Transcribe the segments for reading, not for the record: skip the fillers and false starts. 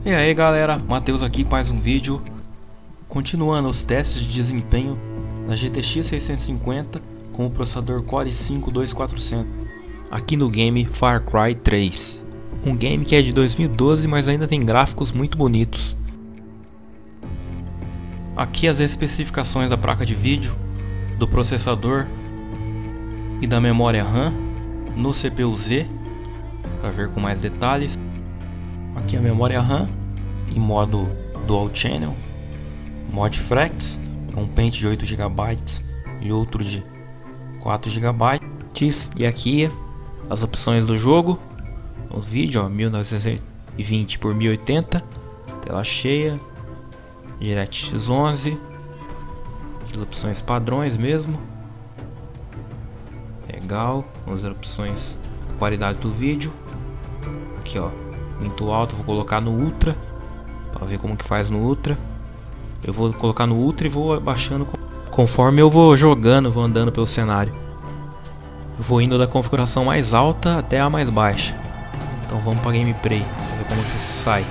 E aí galera, Matheus aqui com mais um vídeo. Continuando os testes de desempenho da GTX 650 com o processador Core i5-2400 aqui no game Far Cry 3. Um game que é de 2012, mas ainda tem gráficos muito bonitos. Aqui as especificações da placa de vídeo, do processador e da memória RAM no CPU-Z, para ver com mais detalhes. Aqui a memória RAM em modo Dual Channel, Mod Flex, um pente de 8 GB e outro de 4 GB. E aqui as opções do jogo, o vídeo, ó, 1920 por 1080, tela cheia, DirectX 11, as opções padrões mesmo. Legal, as opções, qualidade do vídeo. Aqui ó, muito alto, vou colocar no Ultra para ver como que faz no Ultra. Eu vou colocar no Ultra e vou abaixando conforme eu vou jogando, vou andando pelo cenário. Eu vou indo da configuração mais alta até a mais baixa. Então vamos para gameplay, para ver como que se sai.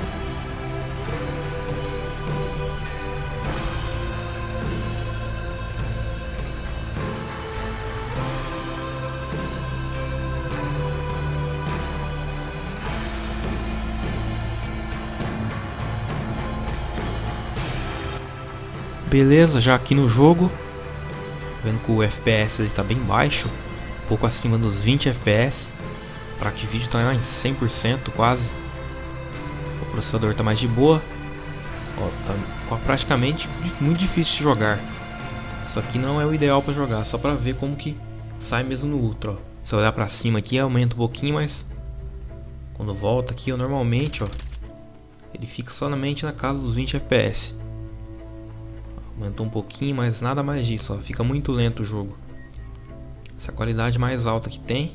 Beleza, já aqui no jogo, vendo que o FPS está bem baixo, um pouco acima dos 20 FPS. A placa de vídeo está em 100% quase. O processador está mais de boa. Ó, tá praticamente muito difícil de jogar. Isso aqui não é o ideal para jogar, só para ver como que sai mesmo no Ultra. Ó. Se eu olhar para cima aqui aumenta um pouquinho, mas quando volta aqui, ó, normalmente, ó, ele fica somente na casa dos 20 FPS. Aumentou um pouquinho, mas nada mais disso, ó. Fica muito lento o jogo. Essa é a qualidade mais alta que tem.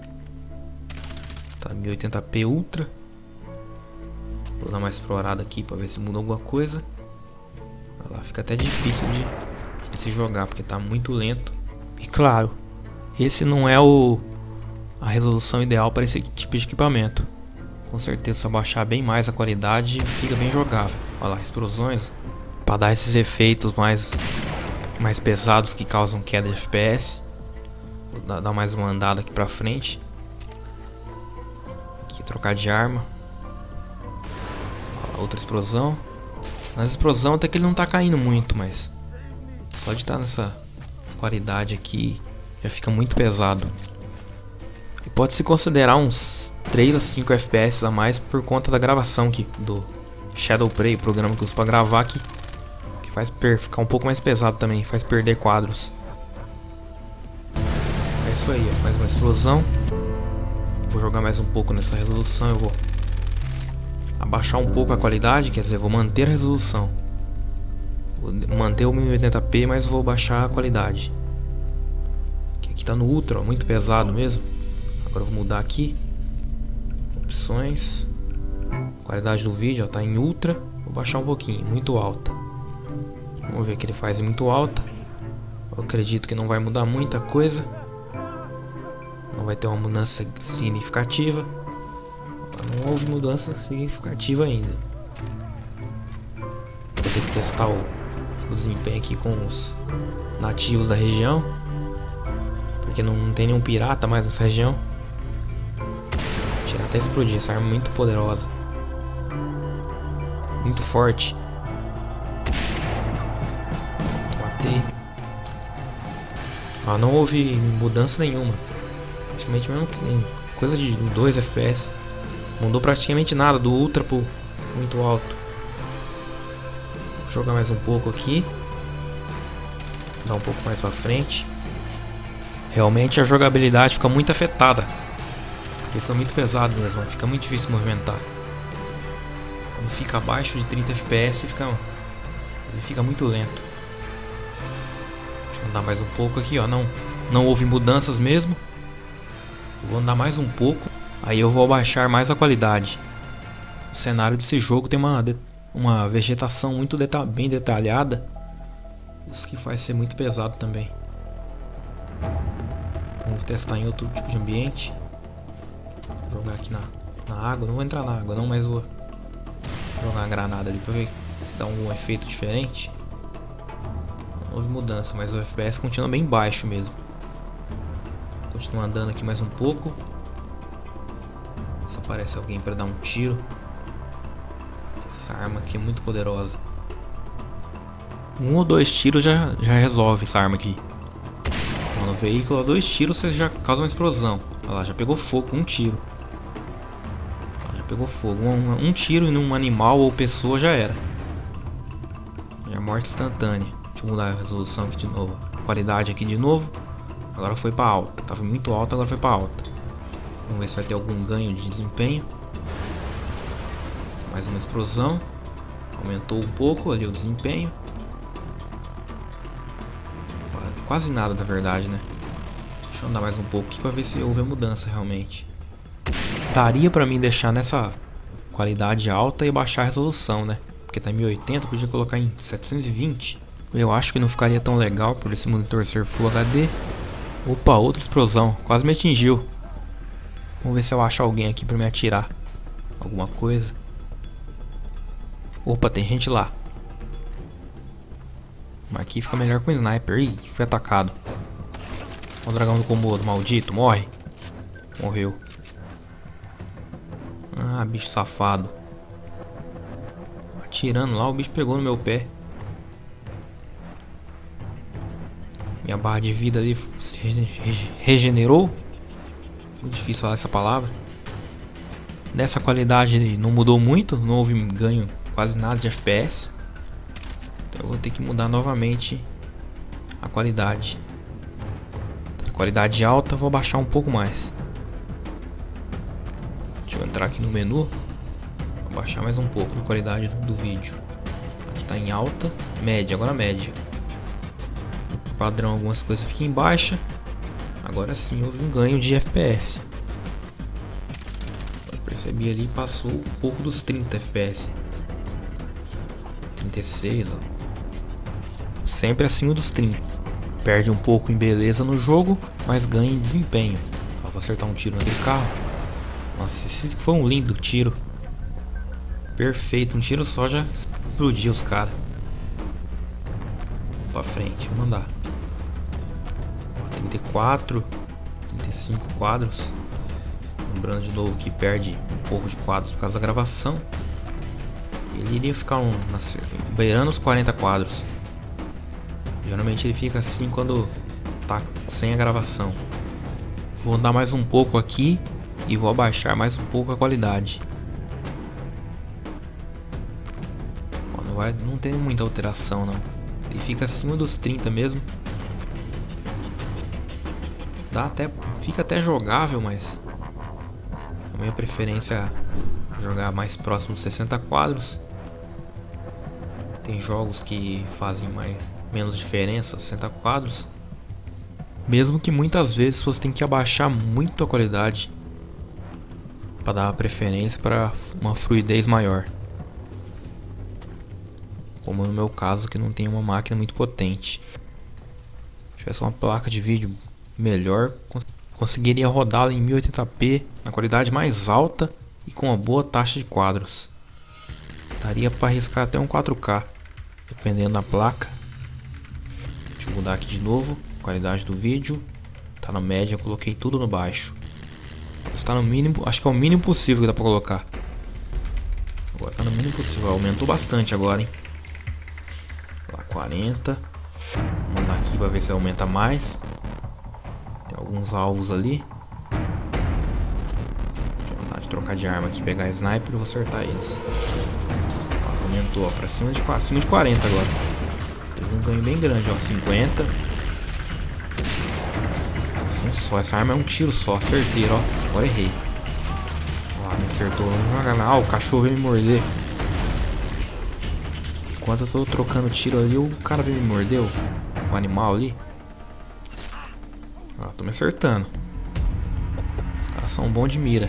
Tá 1080p Ultra. Vou dar uma explorada aqui para ver se muda alguma coisa. Olha lá, fica até difícil de se jogar, porque tá muito lento. E claro, esse não é a resolução ideal para esse tipo de equipamento. Com certeza, se eu baixar bem mais a qualidade, fica bem jogável. Olha lá, explosões. Para dar esses efeitos mais pesados que causam queda de FPS. Vou dar mais uma andada aqui pra frente. Aqui, trocar de arma. Outra explosão. Nas explosão até que ele não tá caindo muito, mas só de estar nessa qualidade aqui já fica muito pesado. E pode-se considerar uns 3 a 5 FPS a mais por conta da gravação aqui do Shadowplay, o programa que eu uso para gravar aqui. Faz ficar um pouco mais pesado também, faz perder quadros. É isso aí, ó, mais uma explosão. Vou jogar mais um pouco nessa resolução, eu vou abaixar um pouco a qualidade, quer dizer, vou manter a resolução. Vou manter o 1080p, mas vou baixar a qualidade. Aqui tá no Ultra, ó, muito pesado mesmo. Agora eu vou mudar aqui. Opções. Qualidade do vídeo, ó, tá em Ultra. Vou baixar um pouquinho, muito alta. Vamos ver que ele faz muito alta. Eu acredito que não vai mudar muita coisa. Não vai ter uma mudança significativa. Não houve mudança significativa ainda. Vou ter que testar o desempenho aqui com os nativos da região, porque não tem nenhum pirata mais nessa região. Vou tirar até explodir, essa arma é muito poderosa, muito forte. Não houve mudança nenhuma. Praticamente mesmo coisa de 2 FPS. Mudou praticamente nada do Ultra pro muito alto. Vou jogar mais um pouco aqui. Dar um pouco mais pra frente. Realmente a jogabilidade fica muito afetada. Porque fica muito pesado mesmo. Fica muito difícil movimentar. Quando fica abaixo de 30 FPS ele fica muito lento. Deixa eu andar mais um pouco aqui, ó. Não houve mudanças mesmo. Eu vou andar mais um pouco. Aí eu vou abaixar mais a qualidade. O cenário desse jogo tem uma vegetação muito bem detalhada. Isso que faz ser muito pesado também. Vamos testar em outro tipo de ambiente. Vou jogar aqui na água. Não vou entrar na água não, mas vou Vou jogar uma granada ali pra ver se dá um efeito diferente. Não houve mudança, mas o FPS continua bem baixo mesmo. Continua andando aqui mais um pouco. Se aparece alguém para dar um tiro. Essa arma aqui é muito poderosa. 1 ou 2 tiros já resolve essa arma aqui. No veículo, 2 tiros você já causa uma explosão. Olha lá, já pegou fogo com um tiro. Já pegou fogo. Um tiro em um animal ou pessoa já era. Já é morte instantânea. Deixa eu mudar a resolução aqui de novo. Qualidade aqui de novo. Agora foi para alta. Tava muito alta, agora foi para alta. Vamos ver se vai ter algum ganho de desempenho. Mais uma explosão. Aumentou um pouco ali o desempenho. Quase nada, na verdade, né? Deixa eu andar mais um pouco aqui para ver se houve a mudança realmente. Daria para mim deixar nessa qualidade alta e baixar a resolução, né? Porque tá em 1080, podia colocar em 720. Eu acho que não ficaria tão legal por esse monitor ser Full HD. Opa, outra explosão. Quase me atingiu. Vamos ver se eu acho alguém aqui para me atirar. Alguma coisa. Opa, tem gente lá. Mas aqui fica melhor com o sniper. Ih, fui atacado. O dragão do Komodo, maldito, morre. Morreu. Ah, bicho safado. Atirando lá, o bicho pegou no meu pé. Minha barra de vida ali se regenerou. Muito difícil falar essa palavra. Nessa qualidade não mudou muito. Não houve ganho quase nada de FPS. Então eu vou ter que mudar novamente a qualidade. Qualidade alta, vou baixar um pouco mais. Deixa eu entrar aqui no menu. Vou baixar mais um pouco a qualidade do vídeo. Aqui está em alta, média, agora média. Padrão, algumas coisas ficam em baixa. Agora sim houve um ganho de FPS. Eu percebi ali, passou um pouco dos 30 FPS. 36, ó. Sempre acima dos 30. Perde um pouco em beleza no jogo, mas ganha em desempenho. Ó, vou acertar um tiro naquele carro. Nossa, esse foi um lindo tiro. Perfeito, um tiro só já explodiu os caras. Pra frente, vamos andar. 34, 35 quadros. Lembrando de novo que perde um pouco de quadros por causa da gravação. Ele iria ficar beirando os 40 quadros. Geralmente ele fica assim quando tá sem a gravação. Vou andar mais um pouco aqui e vou abaixar mais um pouco a qualidade. Não tem muita alteração não. Ele fica acima dos 30 mesmo. Fica até jogável, mas a minha preferência é jogar mais próximo dos 60 quadros. Tem jogos que fazem menos diferença, 60 quadros. Mesmo que muitas vezes você tem que abaixar muito a qualidade para dar uma preferência para uma fluidez maior. Como no meu caso, que não tem uma máquina muito potente. Se tivesse uma placa de vídeo melhor, conseguiria rodá-la em 1080p na qualidade mais alta e com uma boa taxa de quadros. Daria para arriscar até um 4K, dependendo da placa. Deixa eu mudar aqui de novo. Qualidade do vídeo tá na média, eu coloquei tudo no baixo. Está no mínimo, acho que é o mínimo possível que dá para colocar. Agora tá no mínimo possível, aumentou bastante agora, hein? Lá 40. Vamos mandar aqui para ver se aumenta mais. Tem alguns alvos ali. Deixa eu andar de trocar de arma aqui, pegar sniper e vou acertar eles. Ó, aumentou, ó, para cima de 40 agora. Teve um ganho bem grande, ó, 50. Assim só, essa arma é um tiro só, certeiro, ó. Agora errei. Ó, me acertou. Ah, o cachorro veio me morder. Enquanto eu tô trocando tiro ali, o cara veio me morder, o animal ali. Ó, tô me acertando. Os caras são bons de mira.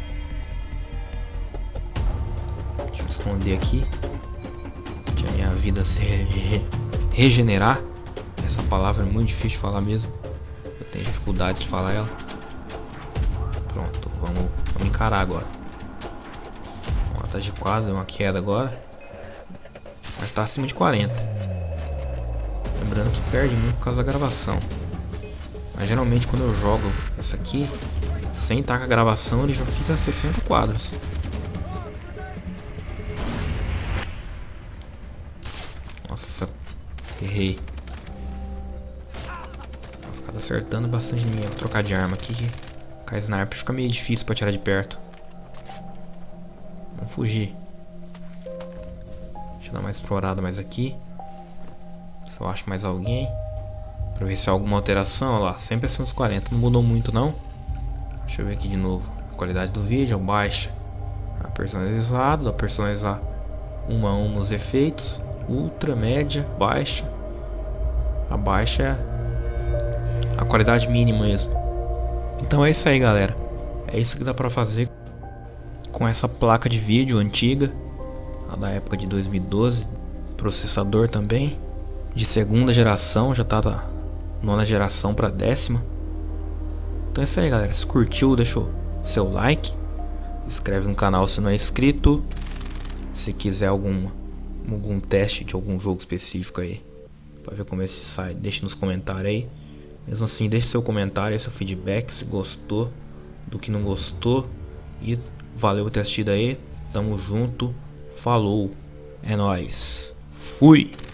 Deixa eu esconder aqui. Deixa a minha vida se regenerar. Essa palavra é muito difícil de falar mesmo. Eu tenho dificuldade de falar ela. Pronto, vamos encarar agora. Ó, Tá de quadro, deu uma queda agora. Mas tá acima de 40. Lembrando que perde muito por causa da gravação. Mas geralmente quando eu jogo essa aqui, sem estar com a gravação, ele já fica a 60 quadros. Nossa, errei. Os caras acertando bastante em mim. Vou trocar de arma aqui, que com a sniper fica meio difícil pra tirar de perto. Vamos fugir. Deixa eu dar uma explorada mais aqui. Se eu acho mais alguém. Pra ver se há alguma alteração. Olha lá, sempre acima dos 40. Não mudou muito não. Deixa eu ver aqui de novo. A qualidade do vídeo, baixa. A personalizado, dá pra personalizar um a um os efeitos. Ultra, média, baixa. A baixa é a qualidade mínima mesmo. Então é isso aí, galera. É isso que dá pra fazer com essa placa de vídeo antiga, a da época de 2012. Processador também de segunda geração, já tá da nona geração para décima. Então é isso aí, galera. Se curtiu, deixa o seu like, se inscreve no canal se não é inscrito. Se quiser algum teste de algum jogo específico aí, para ver como esse sai, deixe nos comentários aí. Mesmo assim, deixe seu comentário, seu feedback, se gostou, do que não gostou. E valeu por ter assistido aí. Tamo junto. Falou. É nóis. Fui.